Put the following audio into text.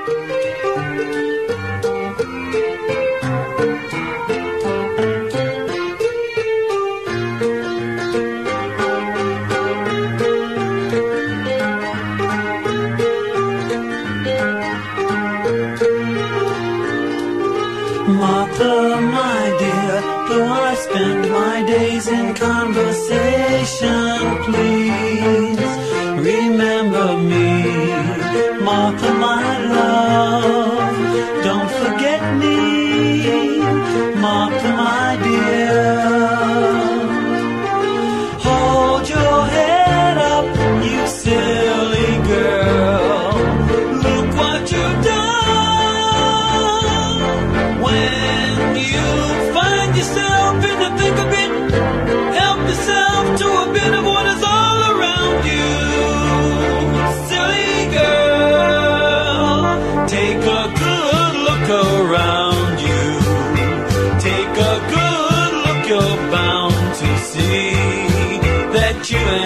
Martha, my dear, though I spend my days in conversation, please remember me. Martha, my love, don't forget me. Martha, my dear, hold your head up, you silly girl. Look what you've done. When you find yourself in the thick of it, help yourself to a bit of what is all around you. Silly girl, take a good look around you. Take a good look, you're bound to see that you